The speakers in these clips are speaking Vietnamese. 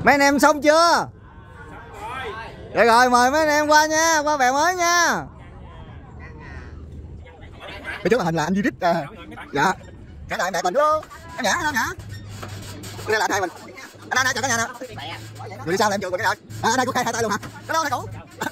Mấy anh em xong chưa? Rồi rồi, mời mấy anh em qua nha, qua bè mới nha. Cái trước màn hình là anh Duy Rít à. Dạ. Cái này mẹ mình đúng không? Em Nhã, em Nhã. Đây là anh hai mình. Anh chào cả nhà nè. Người đi sao là em chừa rồi cái rồi. Anh hai cũng hai tay luôn hả? Hello hai cũ.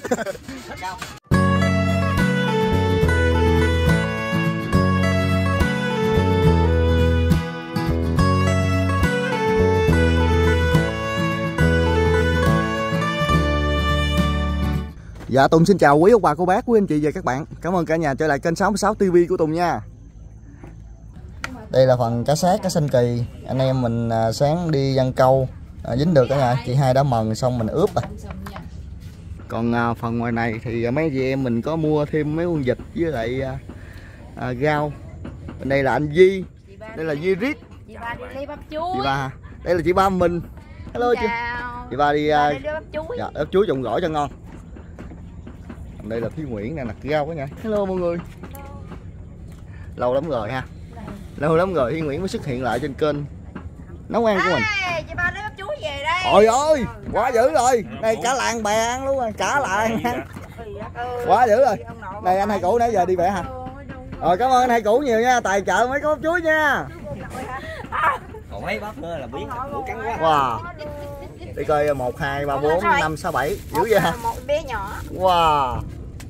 Dạ Tùng xin chào quý ông bà cô bác, quý anh chị và các bạn. Cảm ơn cả nhà trở lại kênh 66 TV của Tùng nha. Đây là phần cá sát, cá sinh kỳ. Anh em mình sáng đi giăng câu dính được cả nhà. Chị hai đã mần xong mình ướp rồi. Còn phần ngoài này thì mấy chị em mình có mua thêm mấy con vịt với lại rau. Bên đây là anh Di, đây là Duy Rít. Chị ba đi lấy bắp chuối. Chị ba, đây là chị ba mình. Hello chị. Chị ba đi bắp chuối. dạ, ướp chuối trộn gỏi cho ngon. Đây là Thúy Nguyễn nè, nặt rau cả nhà. Hello mọi người. Lâu lắm rồi ha. Lâu lắm rồi Thúy Nguyễn mới xuất hiện lại trên kênh nấu ăn của mình. Chị ba lấy bắp chuối về đây. Trời ơi, quá dữ rồi. Này cả làng bè ăn luôn rồi, cả làng ăn. Quá dữ rồi. Này anh hai cũ nãy giờ đi bẻ hả? Rồi cảm ơn anh hai cũ nhiều nha, tài trợ mấy cái bắp chuối nha. Còn mấy bắp nữa là biết củ trắng quá. Wow. Đi coi 1 2 3 4 5 6 7 dữ vậy hả? Một bé nhỏ. Wow.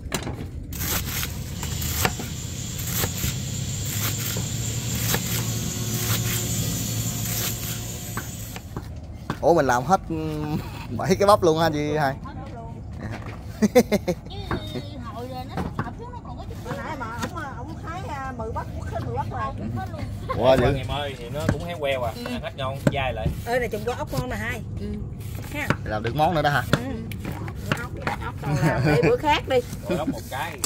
Ủa mình làm hết 7 cái bắp luôn hả chị hai? Wow, dữ. Em ơi thì nó cũng héo queo à, ăn hết ngon, dai lại. Ơi này trùng có ốc ngon nè hai. Ha. Làm được món nữa đó hả? Ốc còn làm để bữa khác đi. Ốc một cái.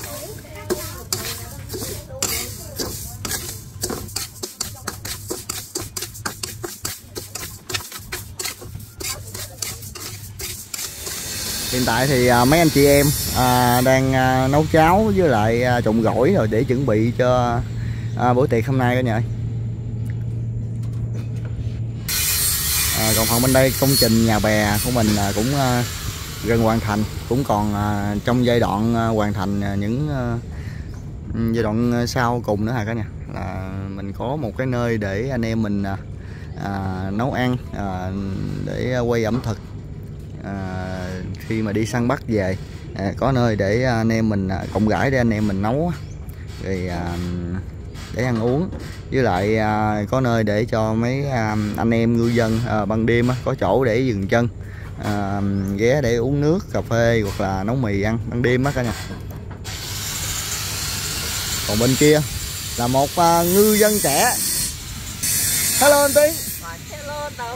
Hiện tại thì mấy anh chị em đang nấu cháo với lại trộn gỏi rồi để chuẩn bị cho bữa tiệc hôm nay cả nhà ơi. Còn phần bên đây công trình nhà bè của mình cũng gần hoàn thành, cũng còn trong giai đoạn hoàn thành những giai đoạn sau cùng nữa hả cả nhà, là mình có một cái nơi để anh em mình nấu ăn, để quay ẩm thực khi mà đi săn bắt về, có nơi để anh em mình cộng rãi để anh em mình nấu rồi để ăn uống, với lại có nơi để cho mấy anh em ngư dân ban đêm có chỗ để dừng chân ghé để uống nước cà phê hoặc là nấu mì ăn ban đêm á cả nhà. Còn bên kia là một ngư dân trẻ. Hello anh Tiến. Hello Tùng.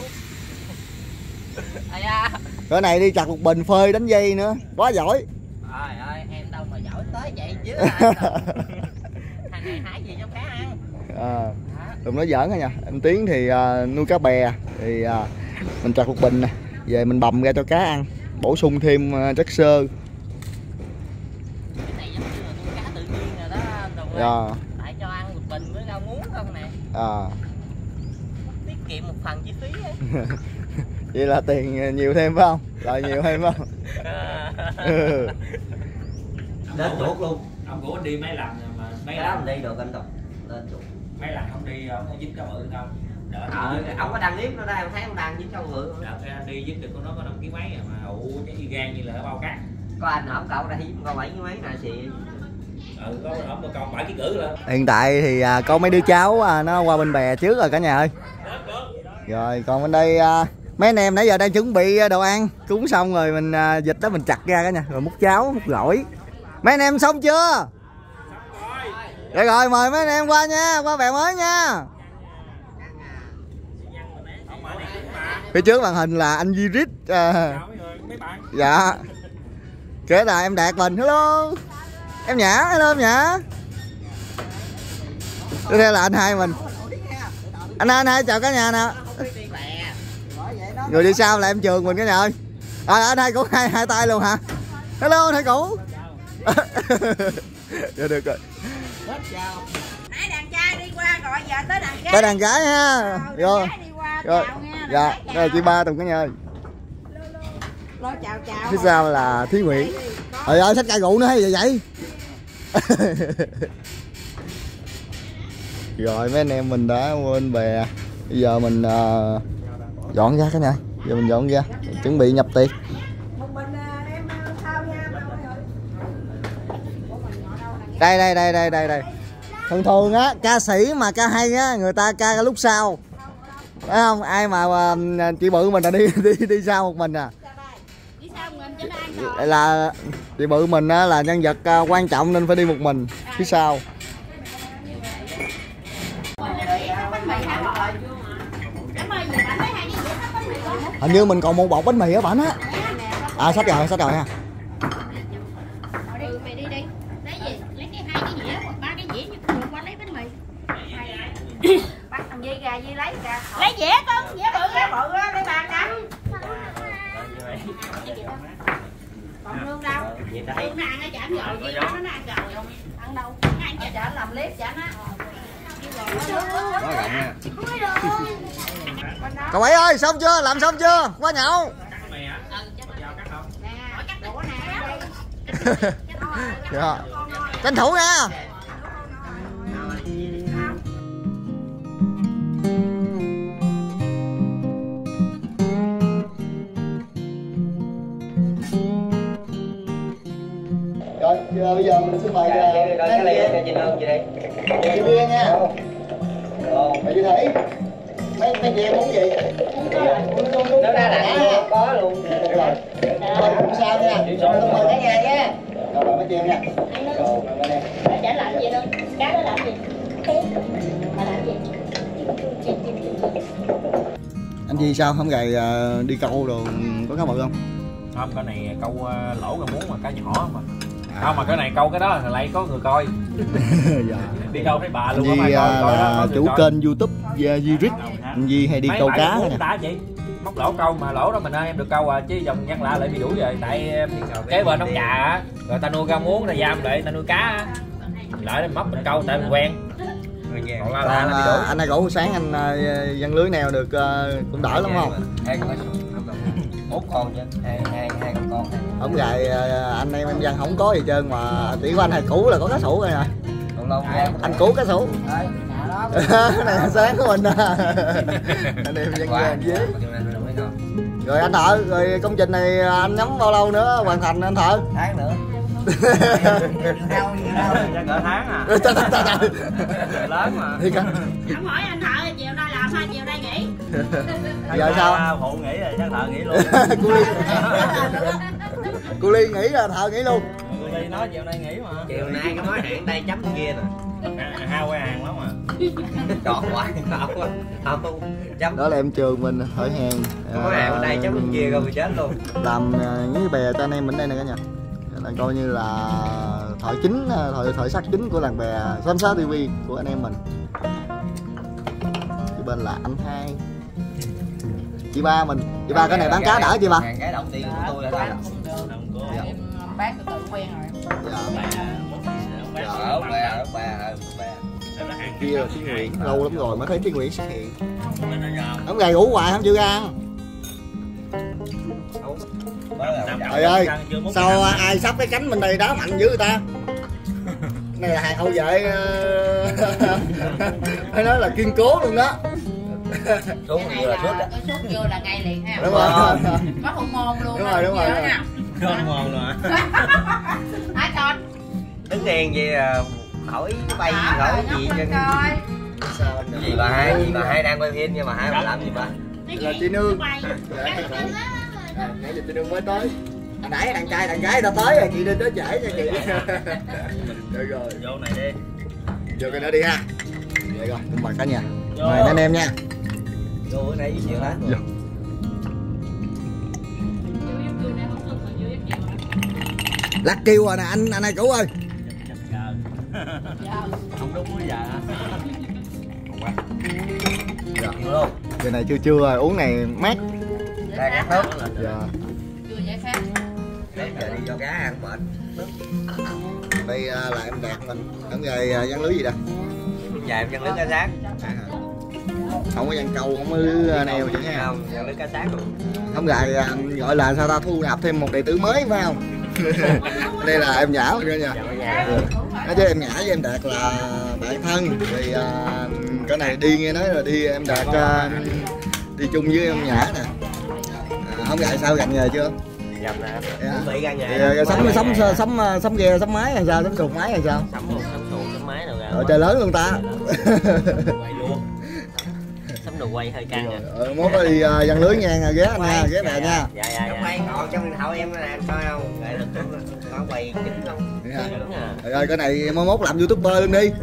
Cái này đi chặt một bình phơi đánh dây nữa, quá giỏi. Trời ơi em đâu mà giỏi tới vậy chứ. Thằng này hái gì cho cá ăn. Đừng nói giỡn nha. Anh Tiến thì nuôi cá bè thì mình chặt một bình nè, về mình bầm ra cho cá ăn, bổ sung thêm chất xơ. Cái này giống như là nuôi cá tự nhiên rồi đó Tùng ơi. Tại cho ăn một bình với rau muống không nè. Tiết kiệm một phần chi phí ấy. Vậy là tiền nhiều thêm phải không? Lợi nhiều thêm phải không? Lên chuột luôn. Ông của anh đi mấy lần mà mấy lần đi được anh Tùng. Lên chuột. Mấy lần không đi không có dính cá bự không? Ông có đăng clip nó đây, em thấy ông đăng dính cá bự. Đợt đi dính được con nó có 5 kg mấy mà ụ cái y gan như là ở bao cát. Có anh hổng cậu đây có 7 kg mấy nè xì. Có ổng một con 7 kg cử lên. Hiện tại thì có mấy đứa cháu nó qua bên bè trước rồi cả nhà ơi. Rồi còn bên đây mấy anh em nãy giờ đang chuẩn bị đồ ăn, cúng xong rồi mình vịt đó mình chặt ra cả nhà, rồi múc cháo múc gỏi. Mấy anh em xong chưa? Rồi rồi, mời mấy anh em qua nha, qua bè mới nha. Phía trước màn hình là anh Duy Rít. Dạ. Kế là em Đạt mình. Hello em Nhã. Hello em Nhã. Tiếp theo là anh hai mình. Anh hai chào cả nhà nè. Người đi sau là em Trường mình cả nhà ơi. Anh hai cũng hai tay luôn hả? Hello anh hai cũ. Dạ được rồi. Nãy đàn trai đi qua rồi giờ tới đàn gái. Tới đàn gái ha. Rồi. Đi qua Rồi. chào nha. Dạ, đây là chị ba Tùng cả nhà ơi. Lo chào chào. Phía sau là Thúy Nguyễn. Trời ơi, xách chai rượu nữa hay vậy vậy? Rồi mấy anh em mình đã quên bè. Bây giờ mình dọn ra cái này. Giờ mình dọn ra, chuẩn bị nhập tiệc. Đây. Thường thường á, ca sĩ mà ca hay á, người ta ca lúc sau. Phải không? Ai mà chị Bự mình là đi sau một mình à. Là chị Bự mình á, là nhân vật quan trọng nên phải đi một mình phía sau. Hình như mình còn một bột bánh mì ở bển á. À sách rồi ha. Mày đi đi. Lấy gì? Lấy cái 2 cái dĩa hoặc 3 cái dĩa như cùng qua lấy bánh mì. Bắt thằng Di ra Di lấy ra. Lấy dĩa con, dĩa bự á, lấy 3 cái. Còn Hương đâu? Hương nó ăn ở chảnh rồi, Di nó ăn rồi. Ăn đâu? Ăn ở chảnh làm clip chảnh á. Cậu ấy ơi, xong chưa? Làm xong chưa? Qua nhậu. Dạ. Tranh thủ nha. Rồi, bây giờ mình xin mời cái ly cho chị Lương chị đi. chị Bia nha. Mày chị Thủy. Mấy chị em uống gì? Nó ra đẳng có luôn. Thôi cũng sao nha. Tôi mời cả nhà nha. Rồi mời mấy chị em nha. Chả làm gì đâu. Cá nó làm gì? Mà làm gì? Anh Di sao không gầy đi câu đồ có cá bự không? Không, cái này câu lỗ ra muốn mà cá nhỏ mà. Không mà cái này câu cái đó là lại có người coi. Dạ. Đi câu thấy bà luôn. Di là chủ kênh YouTube Di Rick. Anh Di hay đi câu cá nè. Chị móc lỗ câu mà lỗ đó mình em được câu chứ dòng nhân lạ lại bị đuổi rồi tại kế bên ông trà á, rồi ta nuôi rau muống ta giam lại ta nuôi cá lại móc mình câu tại mình quen. Còn anh này gỗ sáng anh dân lưới nèo được cũng đỡ lắm không? 4 con chứ, hai con. Không gài anh em dân không có gì trơn mà chỉ có anh hay cũ là có cá sủ rồi nè. Anh cũ cá sủ. Cái này sáng của mình anh em dân dưới. Rồi anh Thợ, rồi công trình này anh nhắm bao lâu nữa hoàn thành anh Thợ? Tháng nữa. Cỡ tháng à. Lớn mà. Không hỏi anh Thợ chiều nay làm hay chiều nay nghỉ? Giờ sao? Phụ nghỉ rồi chắc Thợ nghỉ luôn. Cô Ly nghỉ rồi Thợ nghỉ luôn. Cô Ly nói chiều nay nghỉ mà. Chiều nay cái nói hẹn đây chấm kia nè. Hao quay hàng lắm mà. Trọt hoài không. Chấm. Đó là em Trường mình hỏi hàng. Có hàng ở đây chấm bên kia coi chết luôn. Làm những bè cho anh em mình đây nè cả nhà. Là coi như là thời sắc chính của làng bè Xóm Xá TV của anh em mình. Cái bên là anh Hai, chị Ba mình. Chị Ba cái này bán cá đỡ chị Ba? Cái động tiền của tôi ở đây. Em bán từ từ quen rồi. Ở bè. Kia là Thúy Nguyễn, lâu lắm rồi mới thấy Thúy Nguyễn xuất hiện. Không gầy ngủ hoài không chịu ra ăn. Trời ơi, sao ai sắp cái cánh bên đây đá mạnh dữ người ta? Này là hàng hậu vệ phải nói là kiên cố luôn đó. Xuống vừa là Sút vô là ngay liền ha. Đúng rồi. Có hormone luôn. Đúng rồi. Hormone rồi. Hả con? Tính tiền gì hỏi bay hỏi gì cho gì bà hai đang quay phim nhưng mà hai bà làm gì bà? Là chị Nương. Nãy giờ chị Nương mới tới. Hồi nãy thằng trai thằng gái ta tới rồi chị đi tới trễ cho chị. Rồi. Vô này đi. Vô cái nữa đi ha. Vậy rồi, cùng mời cả nhà. Mời anh em nha. Vô bữa nay với chuyện hả? Vô. Lắc kêu rồi nè anh này Cũ ơi. Không đúng bây giờ hả? Dạ. Luôn. Giờ này trưa rồi, uống này mát. Đây cắt nước. Dạ. Chưa vậy khác. Đấy giờ đi cho cá ăn mệt. Đây là em Đạt mình. Em về dân lưới gì đây? Dạ em dân lưới cá sáng. Không có dân câu, không có lưới neo chứ ha. Không, dân lưới cá sáng luôn. Không gài gọi là sao ta, thu nạp thêm một đệ tử mới phải không? Đây là em Nhã rồi nha. Nói chứ em Nhã với em Đạt là bạn thân thì cái này đi nghe nói là đi em Đạt đi chung với em Nhã nè. Không gài sao gành nghề chưa? Dầm nè, Dạ. bị ra nhà. Sắm ghe sắm máy hay sao, sắm xuồng máy hay sao? Sắm xuồng, sắm máy đâu ra. Trời, trời lớn luôn ta. Quay luôn. Sắm đồ quay hơi căng à. Mốt có đi giăng lưới nha, ghé anh nha, ghé mẹ nha. Dạ dạ. Quay ngồi trong điện thoại em nè, coi không? Vậy là con quay chính không? Rồi cái này mới mốt làm YouTuber luôn đi.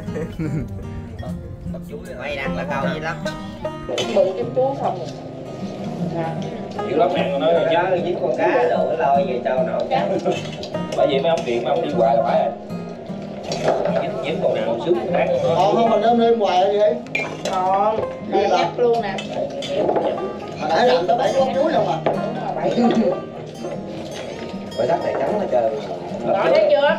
Quay đang là câu gì lắm. Bự cái chú không. Kiểu lắm mẹ nói rồi chứ. Nhớ dính con cá đồ nó lôi về cho nó. Bởi vì mấy ông điện mà ông đi hoài là phải rồi. Dính con nào sướng khác. Không mình đem lên hoài gì vậy? Còn đây nhắc luôn nè. Hồi nãy làm tới 7 con chuối không à? Bởi đất này trắng hết trơn. Đó thấy chưa?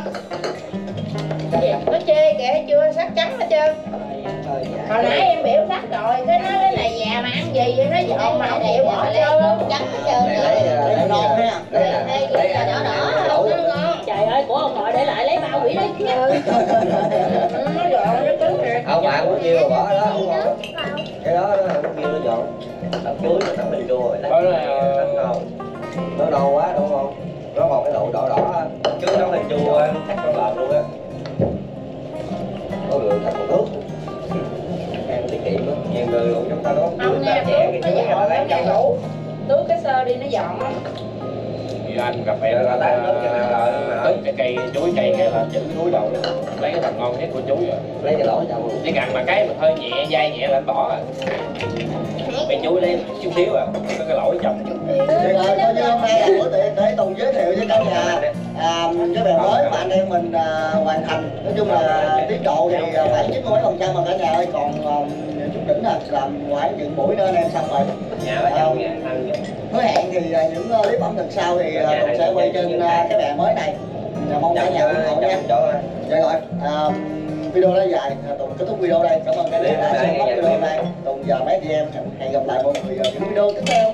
Nó chê kìa, thấy chưa? Sắc trắng hết trơn. Hồi nãy em biểu sắc rồi, cái nói cái này già mà ăn gì vậy, nó dọn mà không chịu bỏ trơn luôn, trắng hết trơn rồi. Non ha. Đây là đỏ đỏ không, nó ngon. Trời ơi, của ông nội để lại lấy bao quỷ đấy chứ. Nó dọn, nó cứng rồi. Ông bạn có nhiêu mà bỏ đó không ngon. Cái đó nó không nhiêu nó dọn. Tao chuối nó tao mình chua rồi. Nó ngon quá đúng không? Nó còn cái độ đỏ đỏ chứ nó là chua cắt con lợn luôn á. Có người cắt một nước. Em tiết kiệm lắm, nhiều người luôn chúng ta đó. Không nha, tuốt nó dọn nó chạy ngủ. Tuốt cái sơ đi nó dọn á. Như anh gặp em là tới cái cây chuối cây cái là chỉnh núi đầu đó. Lấy cái phần ngon nhất của chuối rồi. Lấy cái lỗ cho Chỉ cần mà cái mình hơi nhẹ dai nhẹ là anh bỏ rồi. Mấy chuối lên chút xíu à, có cái lỗi chồng. Vậy rồi coi như hôm nay là bữa tiệc để Tùng giới thiệu với cả nhà cái bè mới mà anh em mình hoàn thành. Nói chung là tiến độ thì khoảng 97% mà cả nhà ơi, còn chút đỉnh là làm khoảng những buổi nữa anh em xong rồi. nhà ở trong nhà ăn. Hứa hẹn thì những clip ẩm thực sau thì Tùng sẽ quay trên cái bè mới này. Mong cả nhà ủng hộ nha. Vậy rồi video đó dài, Tùng kết thúc video đây. Cảm ơn cả nhà đã xem hết video này. Tùng và mấy chị em hẹn gặp lại mọi người ở những video tiếp theo.